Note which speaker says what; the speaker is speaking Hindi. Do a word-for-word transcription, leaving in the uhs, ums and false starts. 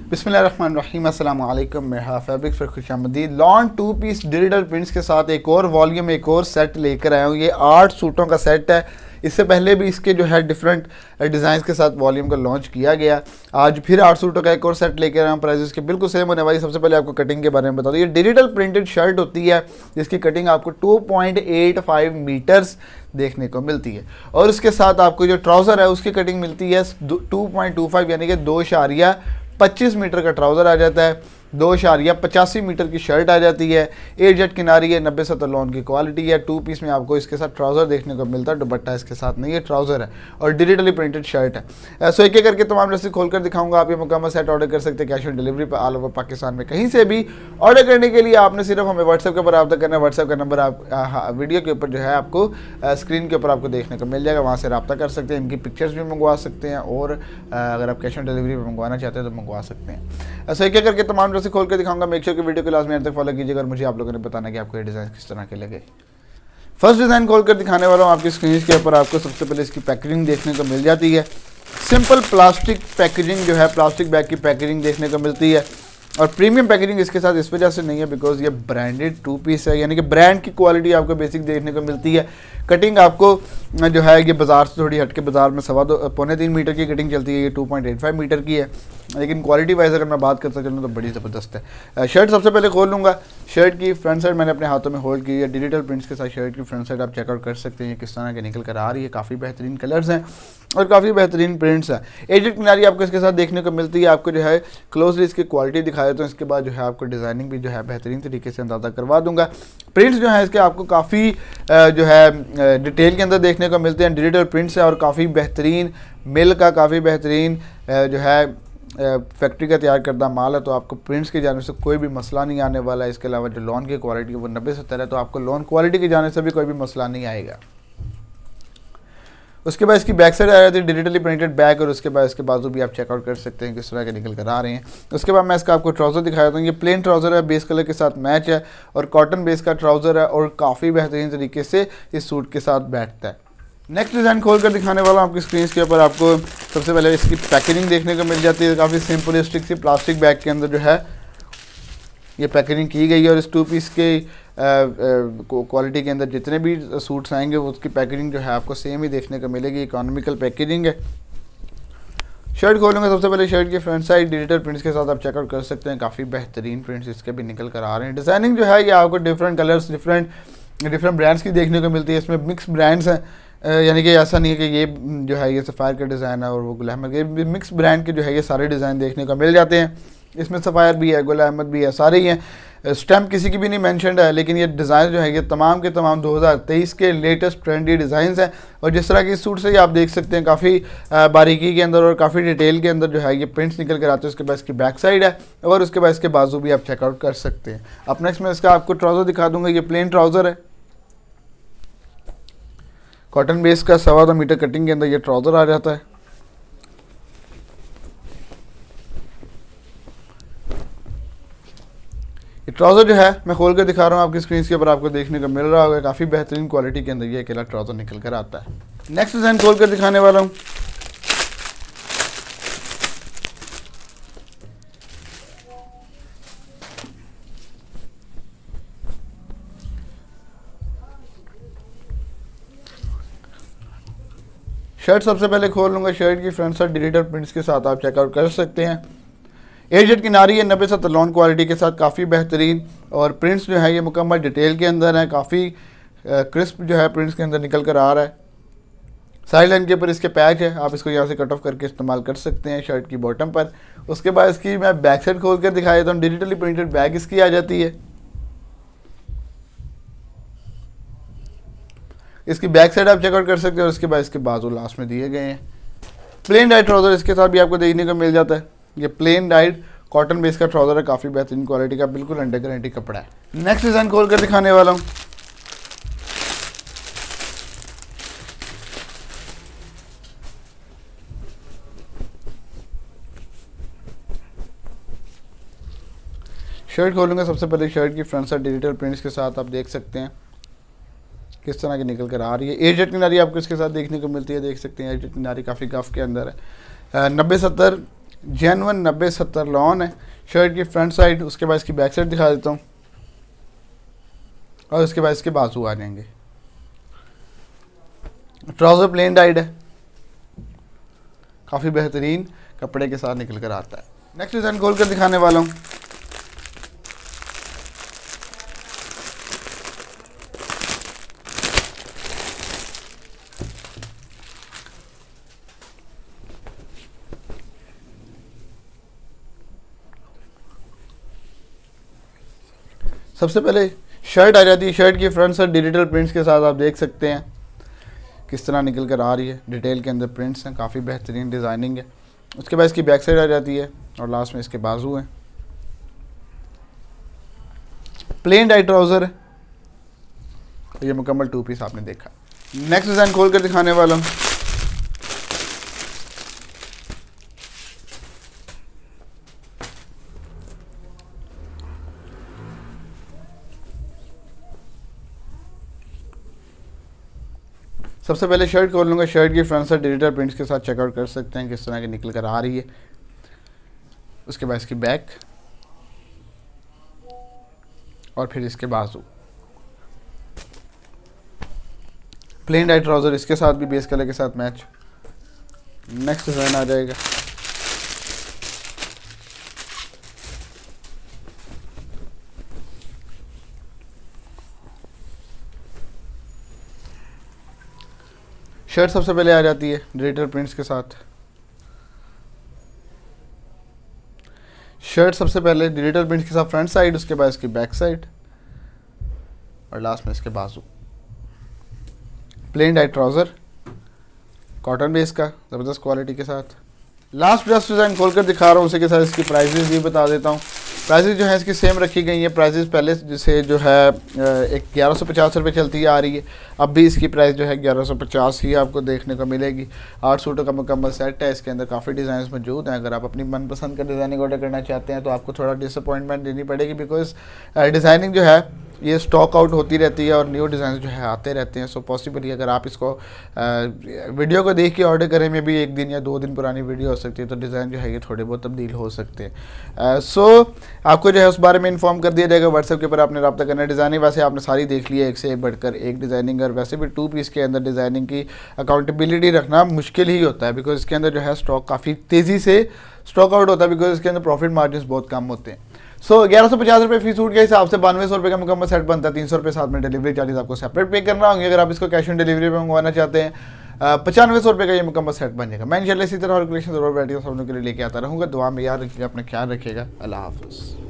Speaker 1: बिस्मिल्लाहिर्रहमानिर्रहीम, अस्सलाम वालेकुम। मेरा फैब्रिक फिर खुशामदीद। Lawn two piece digital prints के साथ एक और वॉल्यूम, एक और सेट लेकर आया हूँ। ये आठ सूटों का सेट है। इससे पहले भी इसके जो है डिफरेंट डिज़ाइन के साथ वॉल्यूम का लॉन्च किया गया। आज फिर आठ सूटों का एक और सेट लेकर आया हूँ। प्राइस के बिल्कुल सेम होने वाली। सबसे पहले आपको कटिंग के बारे में बता दूँ, ये डिजिटल प्रिंटेड शर्ट होती है जिसकी कटिंग आपको two point eight five metres देखने को मिलती है, और उसके साथ आपको जो ट्राउज़र है उसकी कटिंग मिलती है टू पॉइंट टू फाइव यानी कि दो शारिया पच्चीस मीटर का ट्राउज़र आ जाता है, दो शारिया पचासी मीटर की शर्ट आ जाती है। एट जेट किनारी है, नब्बे सत्तर लॉन की क्वालिटी है। टू पीस में आपको इसके साथ ट्राउज़र देखने को मिलता है, दुपट्टा इसके साथ नहीं है, ट्राउज़र है और डिजिटली प्रिंटेड शर्ट है। सो एक एक करके तमाम ड्रेसेस खोलकर दिखाऊंगा। आप ये मुकम्मल सेट ऑर्डर कर सकते हैं कैश ऑन डिलीवरी पर ऑल ओवर पाकिस्तान में कहीं से भी। ऑर्डर करने के लिए आपने सिर्फ हमें व्हाट्सएप के ऊपर रब्ता करना है। व्हाट्सएप का नंबर आप आ, वीडियो के ऊपर जो है आपको स्क्रीन के ऊपर आपको देखने को मिल जाएगा, वहाँ से रब्ता कर सकते हैं। इनकी पिक्चर्स भी मंगवा सकते हैं और अगर आप कैश ऑन डिलीवरी पर मंगवाना चाहते हैं तो मंगवा सकते हैं। ऐसा एक एक करके तमाम ड्रेसेस खोल कर दिखाऊंगा। मेक श्योर कि वीडियो को लास्ट में तक फॉलो कीजिएगा और मुझे आप लोगों ने बताना कि आपको ये डिज़ाइन किस तरह के लगे। फर्स्ट डिज़ाइन खोल कर दिखाने वाला हूँ आपकी स्क्रीन के ऊपर। आपको सबसे पहले इसकी पैकेजिंग देखने को मिल जाती है। सिंपल प्लास्टिक पैकेजिंग जो है, प्लास्टिक बैग की पैकेजिंग देखने को मिलती है और प्रीमियम पैकेजिंग इसके साथ इस वजह से नहीं है बिकॉज ये ब्रांडेड टू पीस है, यानी कि ब्रांड की क्वालिटी आपको बेसिक देखने को मिलती है। कटिंग आपको जो है ये बाज़ार से थोड़ी हटके, बाज़ार में सवा दो पौने तीन मीटर की कटिंग चलती है, ये two point eight five metre की है, लेकिन क्वालिटी वाइज अगर मैं बात करता चलूँ तो बड़ी ज़बरदस्त है। शर्ट सबसे पहले खोल लूँगा। शर्ट की फ्रंट साइड मैंने अपने हाथों में होल्ड की है। डिजिटल प्रिंट्स के साथ शर्ट की फ्रंट साइड आप चेकआउट कर सकते हैं किस तरह के निकल कर आ रही है। काफ़ी बेहतरीन कलर्स हैं और काफ़ी बेहतरीन प्रिंट्स हैं। एजेड किनारी आपको इसके साथ देखने को मिलती है। आपको जो है क्लोजली इसकी क्वालिटी दिखाए तो इसके बाद जो है आपको डिज़ाइनिंग भी जो है बेहतरीन तरीके से अंदाज़ा करवा दूंगा। प्रिंट्स जो है इसके आपको काफ़ी जो है डिटेल के अंदर देखने को मिलते हैं। डिजिटल प्रिंट्स है और काफ़ी बेहतरीन मिल का, काफ़ी बेहतरीन जो है फैक्ट्री का तैयार करदा माल है, तो आपको प्रिंट्स की जाने से कोई भी मसला नहीं आने वाला है। इसके अलावा जो लॉन की क्वालिटी है वो नब्बे सत्तर है, तो आपको लॉन क्वालिटी की जाने से भी कोई भी मसला नहीं आएगा। उसके बाद इसकी बैक साइड आ जाती है डिजिटली प्रिंटेड बैक, और उसके बाद इसके बाजू भी आप चेकआउट कर सकते हैं किस तरह के निकल कर आ रहे हैं। उसके बाद मैं इसका आपको ट्राउज़र दिखाया था। ये प्लेन ट्राउज़र है, बेस कलर के साथ मैच है और कॉटन बेस का ट्राउज़र है और काफ़ी बेहतरीन तरीके से इस सूट के साथ बैठता है। नेक्स्ट डिज़ाइन खोल कर दिखाने वाला हूँ आपकी स्क्रीन के ऊपर। आपको सबसे पहले इसकी पैकेजिंग देखने को मिल जाती है। काफ़ी सिंपलिस्टिक सी प्लास्टिक बैग के अंदर जो है ये पैकेजिंग की गई है और इस टू पीस के क्वालिटी के अंदर जितने भी सूट्स आएंगे वो उसकी पैकेजिंग जो है आपको सेम ही देखने को मिलेगी। इकोनॉमिकल पैकेजिंग है। शर्ट खोलूँगा। सबसे पहले शर्ट की फ्रंट साइड डिजिटल प्रिंट्स के साथ आप चेकआउट कर सकते हैं। काफ़ी बेहतरीन प्रिंट्स इसके भी निकल कर आ रहे हैं। डिज़ाइनिंग जो है ये आपको different colours, different different brands की देखने को मिलती है। इसमें मिक्स ब्रांड्स हैं, यानी कि ऐसा नहीं है कि ये जो है ये सफ़ायर का डिज़ाइन है और वो गुल अहमद, ये मिक्स ब्रांड के जो है ये सारे डिज़ाइन देखने को मिल जाते हैं। इसमें सफ़ायर भी है, गुल अहमद भी है, सारे ही हैं। स्टैम्प किसी की भी नहीं मेंशन्ड है, लेकिन ये डिज़ाइन जो है ये तमाम के तमाम दो हज़ार तेईस के लेटेस्ट ट्रेंडी डिज़ाइंस हैं। और जिस तरह की सूट से ही आप देख सकते हैं काफ़ी बारीकी के अंदर और काफ़ी डिटेल के अंदर जो है ये प्रिंट्स निकल कर आते हैं। उसके बाद इसकी बैक साइड है और उसके बाद इसके बाजू भी आप चेकआउट कर सकते हैं। अब नेक्स्ट मैं इसका आपको ट्राउज़र दिखा दूँगा। ये प्लेन ट्राउज़र है, कॉटन बेस का, सवा दो मीटर कटिंग के अंदर ये ट्राउज़र आ जाता है। ये ट्राउज़र जो है मैं खोल कर दिखा रहा हूँ आपकी स्क्रीन के ऊपर। आपको देखने को मिल रहा होगा काफ़ी बेहतरीन क्वालिटी के अंदर ये अकेला ट्राउज़र निकल कर आता है। नेक्स्ट डिज़ाइन खोल कर दिखाने वाला हूँ। शर्ट सबसे पहले खोल लूँगा। शर्ट की फ्रंट साइड डिजिटल प्रिंट्स के साथ आप चेकआउट कर सकते हैं। एट जेट किनारी है, नब्बे सत्तर लॉन क्वालिटी के साथ, काफ़ी बेहतरीन और प्रिंट्स जो है ये मुकम्मल डिटेल के अंदर है। काफ़ी क्रिस्प जो है प्रिंट्स के अंदर निकल कर आ रहा है। साइड लाइन के ऊपर इसके पैच है, आप इसको यहाँ से कट ऑफ करके इस्तेमाल कर सकते हैं शर्ट की बॉटम पर। उसके बाद इसकी मैं बैक साइड खोल कर दिखाया देता हूँ। डिजिटली प्रिंटेड बैग इसकी आ जाती है। इसकी बैक साइड आप चेकआउट कर सकते हैं और उसके बाद इसके बाजू लास्ट में दिए गए हैं। प्लेन डाइट ट्राउज़र इसके साथ भी आपको देखने को मिल जाता है। ये प्लेन डाइट कॉटन बेस का ट्राउज़र है, काफ़ी बेहतरीन क्वालिटी का, बिल्कुल अंडर गारंटी कपड़ा है। नेक्स्ट डिज़ाइन खोल कर दिखाने वाला हूँ। शर्ट खोलूँगा। सबसे पहले शर्ट की फ्रंट साइड डिजिटल प्रिंट्स के साथ आप देख सकते हैं किस तरह की निकल कर आ रही है। एट जेट किनारी आपको इसके साथ देखने को मिलती है, देख सकते हैं। एट जेट किनारी काफ़ी गफ के अंदर है। नब्बे सत्तर जेनवन नब्बे सत्तर लॉन है। शर्ट की फ्रंट साइड, उसके बाद इसकी बैक साइड दिखा देता हूँ और उसके बाद इसके बाजू आ जाएंगे। ट्राउज़र प्लेन डाइड है, काफ़ी बेहतरीन कपड़े के साथ निकल कर आता है। नेक्स्ट डिज़ाइन खोल कर दिखाने वाला हूँ। सबसे पहले शर्ट आ जाती है। शर्ट की फ्रंट साइड डिजिटल प्रिंट्स के साथ आप देख सकते हैं किस तरह निकल कर आ रही है। डिटेल के अंदर प्रिंट्स हैं, काफ़ी बेहतरीन डिज़ाइनिंग है। उसके बाद इसकी बैक साइड आ जाती है और लास्ट में इसके बाजू हैं। प्लेन डाई ट्राउज़र है, ये मुकम्मल टू पीस आपने देखा। नेक्स्ट डिज़ाइन खोल कर दिखाने वाला हूँ। सबसे पहले शर्ट खोल लूँगा। शर्ट की फ्रंट साइड डिजिटल प्रिंट्स के साथ चेकआउट कर सकते हैं किस तरह की निकल कर आ रही है। उसके बाद इसकी बैक और फिर इसके बाजू। प्लेन डाई ट्राउज़र इसके साथ भी बेस कलर के साथ मैच। नेक्स्ट डिज़ाइन आ जाएगा। शर्ट सबसे पहले आ जाती है डिजिटल प्रिंट्स के साथ। शर्ट सबसे पहले डिजिटल प्रिंट्स के साथ फ्रंट साइड, उसके बाद इसकी बैक साइड और लास्ट में इसके बाजू। Plain dye trouser cotton base का ज़बरदस्त क्वालिटी के साथ। लास्ट ड्रेस डिज़ाइन खोल कर दिखा रहा हूँ, उसी के साथ इसकी प्राइसेस भी बता देता हूँ। प्राइसेस जो है इसकी सेम रखी गई है। प्राइसेस पहले से जो है एक ग्यारह सौ पचास रुपये चलती आ रही है, अब भी इसकी प्राइस जो है ग्यारह सौ पचास ही आपको देखने को मिलेगी। आठ सूटों का मुकम्मल सेट है, इसके अंदर काफ़ी डिज़ाइन मौजूद हैं। अगर आप अपनी मनपसंद का डिज़ाइनिंग ऑर्डर करना चाहते हैं तो आपको थोड़ा डिसअपॉइंटमेंट देनी पड़ेगी, बिकॉज डिज़ाइनिंग जो है ये स्टॉक आउट होती रहती है और न्यू डिज़ाइन जो है आते रहते हैं। सो पॉसिबली अगर आप इसको वीडियो को देख के ऑर्डर करें में भी एक दिन या दो दिन पुरानी वीडियो हो सकती है, तो डिज़ाइन जो है ये थोड़े बहुत तब्दील हो सकते हैं। सो uh, so, आपको जो है उस बारे में इन्फॉर्म कर दिया जाएगा। व्हाट्सएप के ऊपर आपने रब्ता करना है। डिज़ाइनिंग वैसे आपने सारी देख ली है, एक से एक बढ़कर एक डिज़ाइनिंग। और वैसे भी टू पीस के अंदर डिज़ाइनिंग की अकाउंटेबिलिटी रखना मुश्किल ही होता है, बिकॉज इसके अंदर जो है स्टॉक काफ़ी तेज़ी से स्टॉक आउट होता है, बिकॉज इसके अंदर प्रॉफिट मार्जिन बहुत कम होते हैं। सो ग्यारह सौ पचास रुपये फी सूट के हिसाब से बानवे सौ रुपये का मुकम्मल सेट बनता है। तीन सौ रुपये साथ में डिलीवरी चार्जेस आपको सेपरेट पे करना होंगे। अगर आप इसको कैश ऑन डिलीवरी पे मंगवाना चाहते हैं पचानवे सौ रुपये का ये मुकम्मल सेट बन जाएगा। मैं इंशाल्लाह इसी तरह और कलेक्शन जरूर बैठिएगा, सब लोगों के लिए लेके आता रहूँगा। दुआ में याद रखिएगा, अपना ख्याल रखिएगा। अल्लाह हाफ़िज़।